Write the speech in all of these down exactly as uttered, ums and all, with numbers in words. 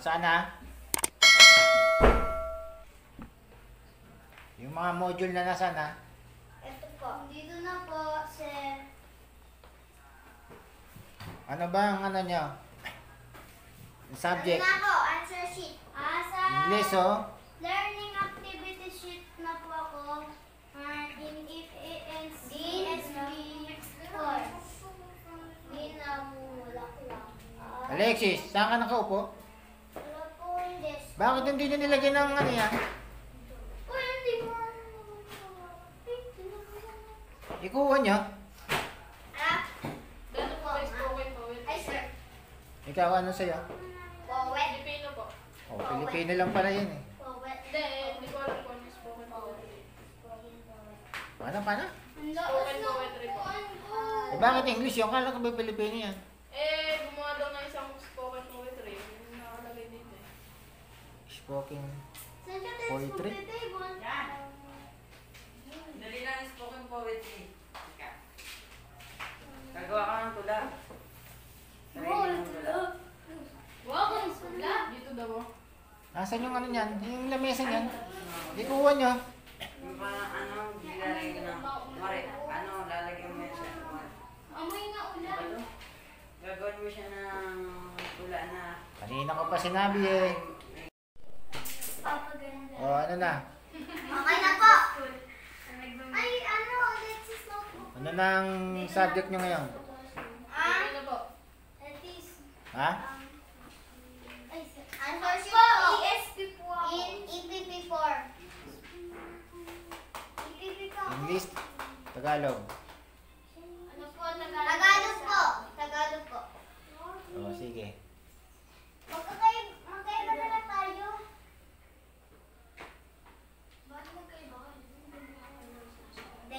Nasaan na? Yung mga module na nasaan na? Ito po. Dito na po, sir. Ano ba ang ano nyo? Yung subject? Ano na po? Answer sheet. Ah, sa English, oh. learning activity sheet na po ako. Uh, in if in C S B four. Binamulaklak. Ah, Alexis, saan ka nakaupo? wala po yung desk. Bakit hindi nyo nilagyan ng ano yan? Uy, hindi mo. Ikuha nyo. Ah, Gano'n po guys, poet, poet. ay sir. Ikaw, ano sa'yo? Powet. Filipino po. Oh, Pilipino lang pala yun eh. Powet. Hindi, hindi ko alam kung ano yung spoken poetry. Paano, paano? Spoken poetry po. Eh, bakit English yun? Kala ko ba Pilipino yan? Eh, gumawa daw ng isang spoken poetry. Yung nakalagay dito eh. Spoken. Saan ka tayo Poetry? table? Dali lang yung spoken poetry. Ika. Gagawa ka ng tula. Sarili ng tula. Wow, ang sula! Dito daw oh. Nasaan yung ano yan? Yung lamesa niyan? Ikuha nyo. Yung parang ano, nilalagay na. Mare, ano, lalagyan mo yan siya. Mare. Amoy na ulan. Ano? Gagawin mo siya ng tula na. Kanina ko pa sinabi eh. Papaganda. O, ano na? Okay na po. Ay, ano, Alexis notebook. Ano na ang subject nyo ngayon? Ah, Filipino po. that is, Ha? um, ay, sir. Answer sheet po. E S P po ako. In E P P four. E P P po ako. English? Tagalog? Ano po, Tagalog? Tagalog po. Tagalog po. O, sige. Magkakay, magkaiba na lang tayo. Bakit magkaiba ka? Hindi.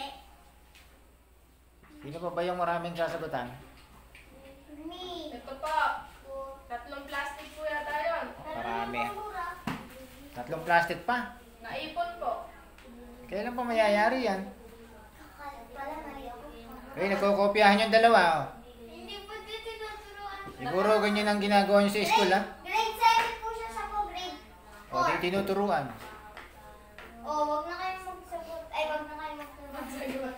Sino pa ba yung maraming sasagutan? Me. Ito po. Tatlong plastic po yata yun. Marami. Tatlong plastic pa. Naipon po. Kailan pa mayayari yan? Pala, mali ako. Eh, nagkukopyahan yung dalawa. Oh. Hindi po dito tinuturuan. Siguro ganyan ang ginagawa nyo sa school, ha? Grade seven po siya sa po, grade O, four. di tinuturuan. Oh, wag na kayong magsagot. Ay, wag na kayong magsagot. Sagot.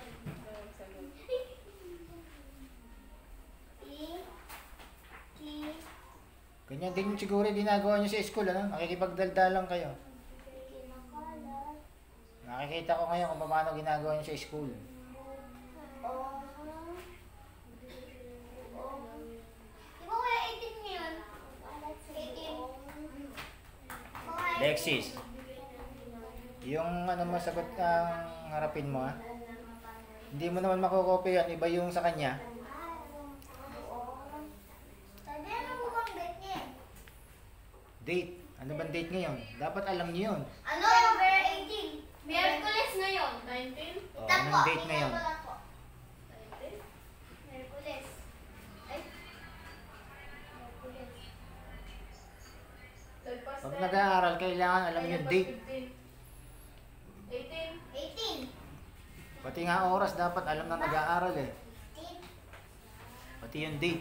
E, T, Ganyan din yung siguro yung ginagawa nyo sa school, ano? Nakikipagdaldalan kayo. kinakalat, Nakikita ko ngayon kung paano ginagawa nyo sa school. O, O. Di ba kaya eighteen ngayon? eighteen. Okay. Lexis, yung ano masagot ang harapin mo, ha? Hindi mo naman makukopya yan. Iba yung sa kanya. Sabi, ano mo bang bet niya? Date. Ano bang date ngayon? Dapat alam niyo yun. Ano? November eighteen. Miyerkules ngayon. nineteen? O, Ito po, anong date ngayon? tingnan ko lang po. nineteen? Miyerkules. Ay. Miyerkules. Lagpas Pag ten. nag-aaral, kailangan alam Ay, yung lagpas date. fifteen. eighteen? eighteen. Pati nga oras, dapat alam na nag-aaral eh. eighteen. Pati yung date.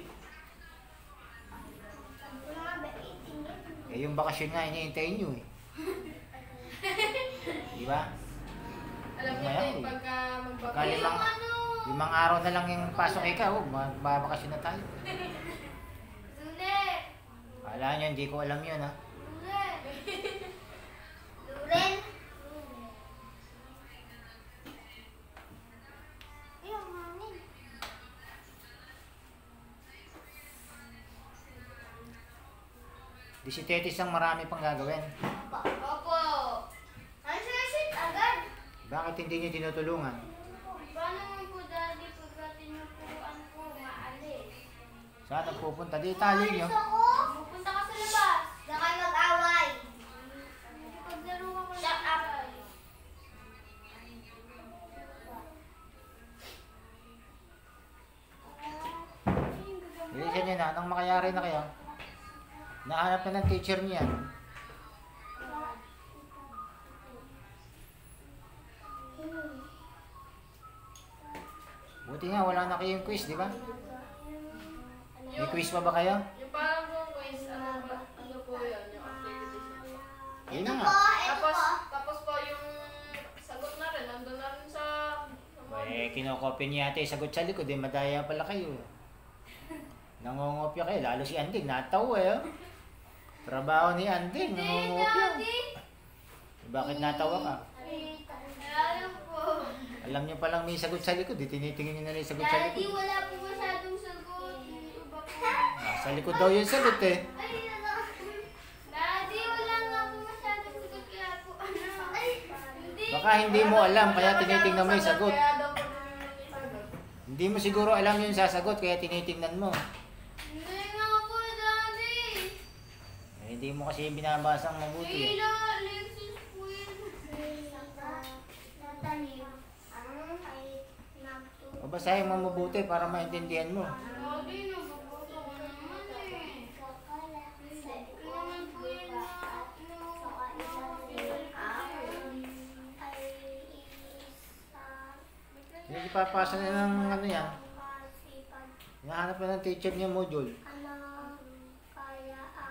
Sabi ko nga ba, eighteen yun? Eh, yung bakasyon nga, inihintayin nyo eh. Di ba? Alam niyo Mamaya, din eh. pagka Pagka magbabalik. limang, ano? limang araw na lang yung pasok ikaw, oh, magbabakasyon na tayo. Lule. Kala nyo, hindi ko alam yun ha. Lule. Luren. Ay, ang hangin. Disitetis ang marami pang gagawin. Opo. Opo. Answer sheet agad. Bakit hindi nyo tinutulungan? Paano naman po, Daddy, pagka tinuturuan po, maalis? Saan nagpupunta? Di tali nyo. Maalis ako. Pupunta ka sa labas. Diyan kayo mag-away. Paglaro ka Shut up. Bilisan nyo na, nang makayari na kayo. Nahanap na ng teacher niya. Buti nga, wala na kayong quiz, di ba? May quiz pa ba kayo? Yung parang kung quiz, ano ba, ano po yun? Yung Yun Ito na po, nga. ito Tapos, po. tapos po yung sagot na rin, nandun na rin sa... sa module. Eh, kinokopya niya yata yung sagot sa likod. Eh, madaya pala kayo. Nangongopya kayo. Lalo si Anding. Natawa eh. Oh. Trabaho ni Anding. Hindi, Nangongopya. Daddy. Eh, bakit natawa ka? Alam po. Alam niyo palang may sagot sa likod. Eh, tinitingin niyo na lang yung sagot sa Daddy, likod. wala po masyadong sagot. Yung iba po. Ah, sa likod daw yung sagot eh. Ay, ano? Daddy, wala nga po masyadong sagot. Kaya po, ano? Ay, hindi. Baka hindi mo alam kaya tinitingnan mo yung sagot. Kaya daw po naman yung sagot. Hindi mo siguro alam yung sasagot kaya tinitingnan mo. Hindi nga po, Daddy. Eh, hindi mo kasi binabasang mabuti eh. Leila, Alexis po yun. Natanim ang ay nagtulog. O basahin mo mabuti para maintindihan mo. Daddy, nababoto ko naman eh. Hindi naman po yun na, na, Hindi ipapasa na ng ano yan. Hinahanap na ng teacher niya module. ano kaya ang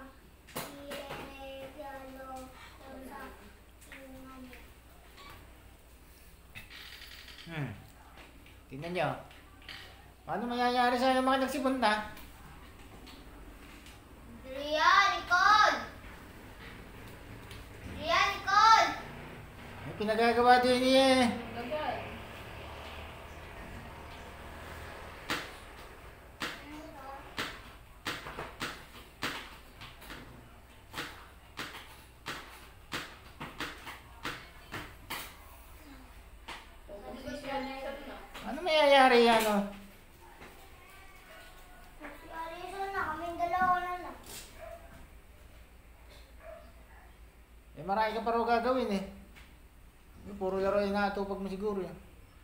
iregalo ko sa inan. Hmm. Tingnan niyo. Paano mangyayari sa mga nagsipunta? Ria, Nicole! Ria, Nicole! May pinagagawa din niya eh. Lagay. Social na. Ano mangyayari yan oh? Si Alison na, kaming dalawa na lang. Eh marami ka pa raw gagawin eh. Eh, puro laro yung natupag mo siguro eh.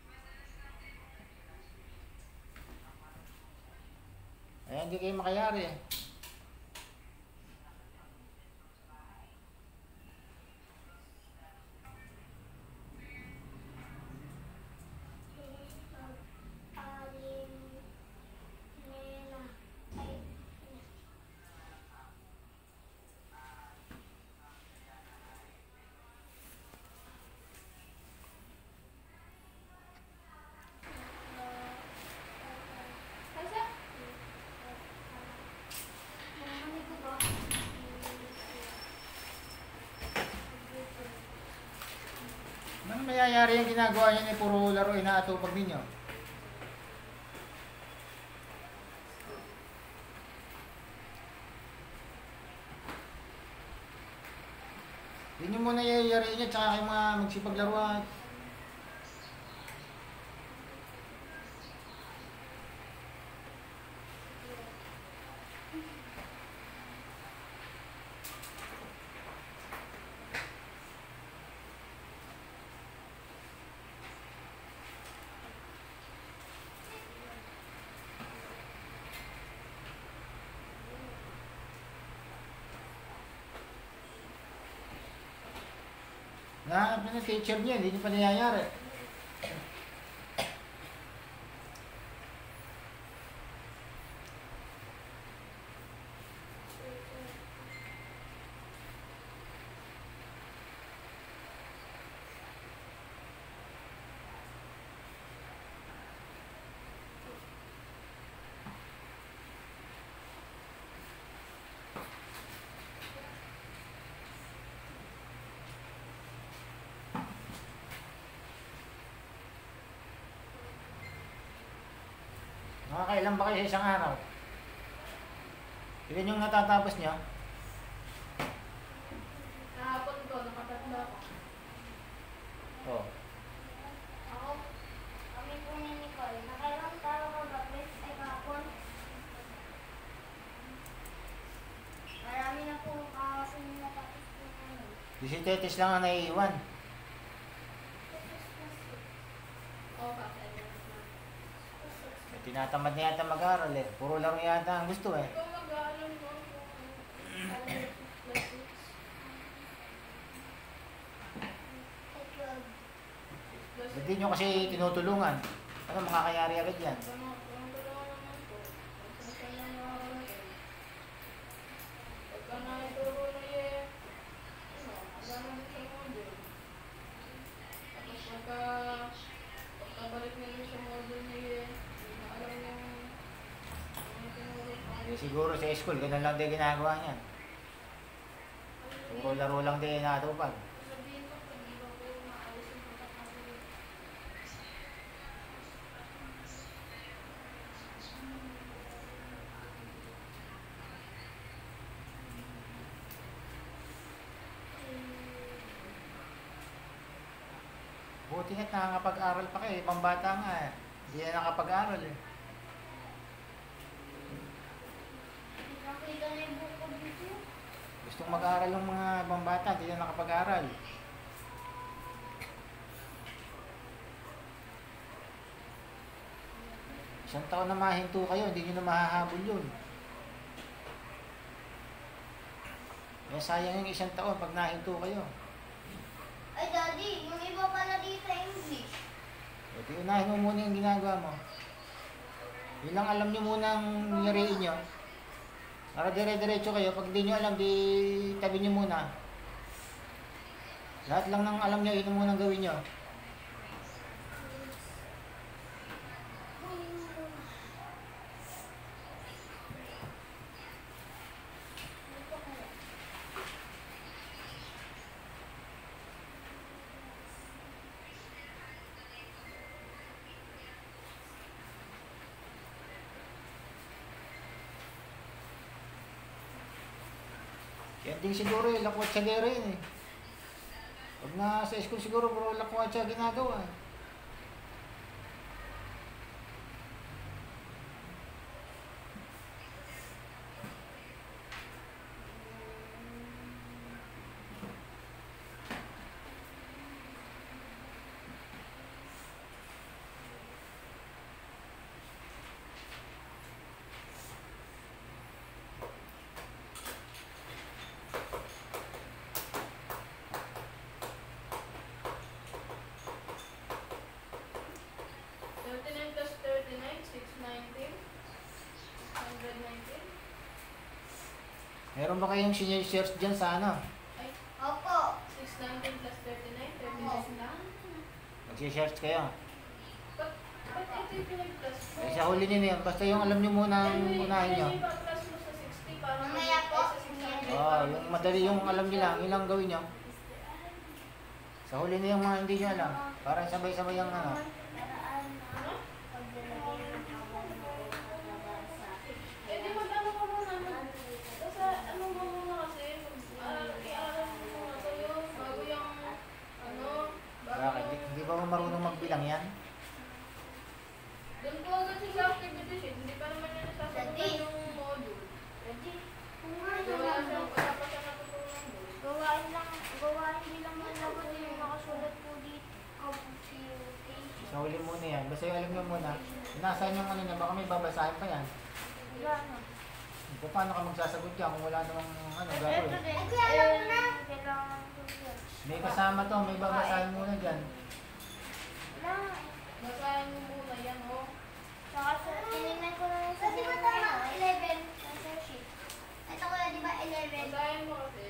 Eh hindi kayo makayari eh. Alin, Nena, ay, Kasa? Mamani ko ba? Ano mangyayari yung ginagawa niya ni puro laro inaatupag ninyo? Hindi nyo muna yayariin niya tsaka kayo mga magsipaglaro at nahanap na ng teacher niya, hindi niyo pa nangyayari. Nakakailan ba kayo sa isang araw? Ilan yung natatapos niyo? Kahapon ko, nakatatlo ako. Oh. Ako, kami po ni Nicole. Nakailang tao ka ba, Bes? Ay, kapon? Marami na po kakapon na tapos po namin. Si Tetes lang ang naiiwan. Oo, kakailan na. Eh, tinatamad na yata mag-aaral eh. Puro laro yata ang gusto eh. Ikaw mag-aalam ko kung ano yung plus six. Ay, twelve. Plus six. Hindi nyo kasi tinutulungan. Ano makakayari agad yan? Tama, kung tulungan naman po. Kung saan lang nakakarating. Pagka naituro na eh, ano, siguro sa school, ganun lang din ginagawa niyan. Puro laro lang din natupag. Sabihin ko, pag di ba po maalis yung pagkakataon. Buti nga't nakakapag-aral pa kayo, pambata nga eh. Hindi na nakapag-aral eh. Nakita na yung buko dito. Gustong mag-aral ng mga pambata, hindi na nakapag-aral. Isang taon na mahinto kayo, hindi nyo na mahahabol yun. Kaya sayang yung isang taon pag nahinto kayo. Ay, Daddy, yung iba pala dito English. Ito unahin mo muna yung ginagawa mo. Yun lang alam nyo muna ang niyariin nyo. Para dire-diretso kayo. Pag di nyo alam, di tabi nyo muna. Lahat lang ng alam nyo, yun muna gawin nyo. Yan din siguro eh, lakwat sa gera yun eh. Pag nasa school siguro, bro, lakwat siya ginagawa. thirty-nine plus thirty-nine, six nineteen. one nineteen. Meron ba kayong senior shares dyan sa ano? Ay, Opo. six nineteen plus thirty-nine, thirty-nine lang. Mag-shares kayo. Ba't ba't ito yung pinag-plus mo? Eh, sa huli nyo na yun. Basta yung alam nyo muna ang unahin nyo. Ay, pa-plus mo sa sixty para Mamaya po. sa six hundred. Oo, yung madali yung alam nyo lang. Yun lang gawin nyo. Sa huli na yung mga hindi nyo alam. Para sabay-sabay yung ano. Ano? Eh, di mag-ano ka muna. mag- Basta ano mo muna kasi, ah, i-aral mo muna sa'yo bago yung, ano, bago Bakit? Di, yung, di ba marunong magbilang yan? doon po agad siya sa activity sheet, hindi pa naman niya nasasagutan Daddy. yung module. Daddy, Wala siya, wala pa siya natutunan doon. gawain lang, gawain din lang man ako yung nakasulat po dito. Computation. Sa huli muna yan. Basta yung alam nyo muna. Nasaan yung ano na, baka may babasahin pa yan. Wala na. Kung paano ka magsasagot yan kung wala namang ano Ito gagawin. din. Ay, kuya, alam mo na. Kailangan ko yan. May kasama to, may babasahin muna dyan. Wala. Basahin mo muna yan, oh. Saka sa, tinignan ko na yung sa di ba tama? eleven. Nasa sheet. Ito kuya, di ba eleven? Basahin mo kasi.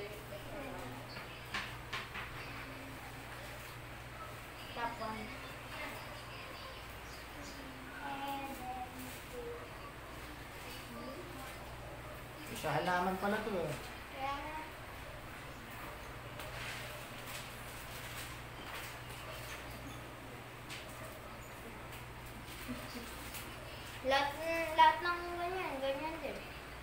Top one. Sa halaman pala to eh. Kaya nga. Lahat, lahat ng ganyan, ganyan din.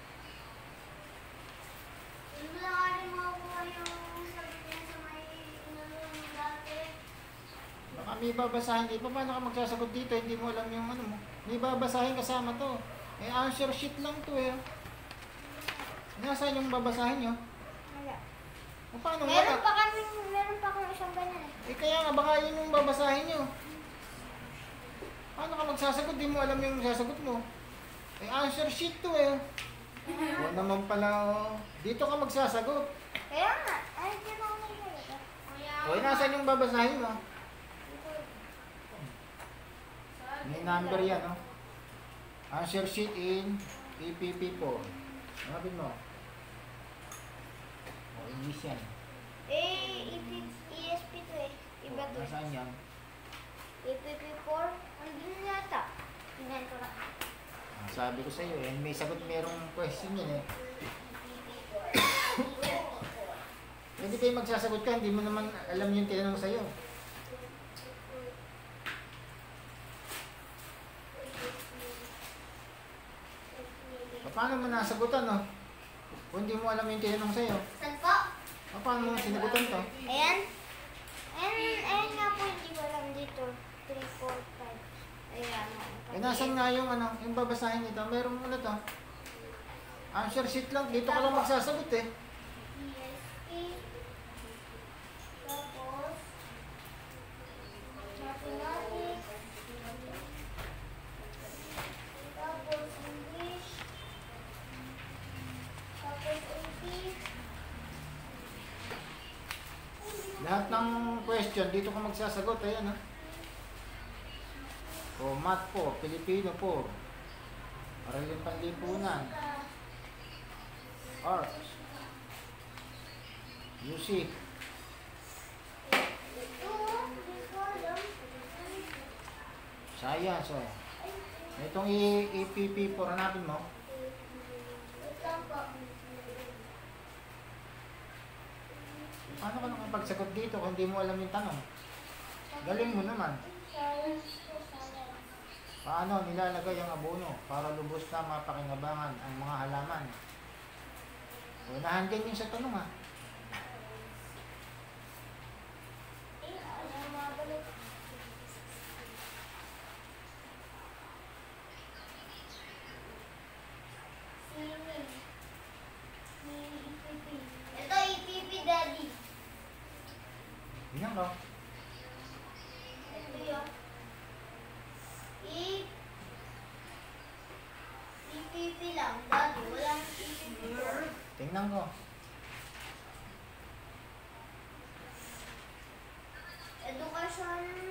Hindi mo lang rin makakuha yung sabi niya sa may inulong dati. Baka may babasahin dito. Paano ka magsasagot dito? Hindi mo alam yung ano mo. May babasahin kasama to. Eh, answer sheet lang to eh. Nasaan yung babasahin nyo? Wala. O paano Meron wala? pa kami, meron pa akong isang ganyan eh. Eh kaya nga, baka yun yung babasahin nyo. Paano ka magsasagot? Di mo alam yung sasagot mo. Eh, answer sheet to eh. O naman pala, oh. Dito ka magsasagot. Kaya nga, ay, di ba ako nagsalita? Kuya. O, eh, nasaan yung babasahin mo? Saan? May number yan, oh. Answer sheet in E P P four. Hanapin mo. O, English yan. Eh, E S P to eh. Iba to. Nasaan yan? E P P four, andun yata. Tingnan ko lang. Sabi ko sa iyo, eh, may sagot merong question yan eh. Hindi kayo magsasagot ka, hindi mo naman alam yung tinanong sa iyo. Paano mo nasagutan, no? Kung hindi mo alam yung tinanong sa iyo. Saan po? Paano mo sinagutan to? Ayan. Ayan, ayan nga po, hindi ko alam dito. three, four, five. Ayan. Eh, nasan nga yung ano, yung babasahin nito? Meron ano to? Answer sheet lang. Dito ka lang magsasagot eh. E S P. Tapos, mathematics. Tapos, English. Tapos, A P. Lahat ng question, dito ka magsasagot. Ayan, ha? O, math po, Pilipino po. Aralin panlipunan. Art. Music. Ito, hindi ko alam. Science, o. Itong E P P four, hanapin mo. Wait lang po. Paano ka nakapagsagot dito kung hindi mo alam yung tanong? Galing mo naman. Science po, science. Paano nilalagay ang abono para lubos na mapakinabangan ang mga halaman? Unahan din yung sa tanong, ha. Eh, alam mo ba ulit? Sini. Si E P P. Ito, E P P, Daddy. Yan ka. Ito yun. E... E P P lang, Daddy. Walang E P P po. Tingnan ko. Education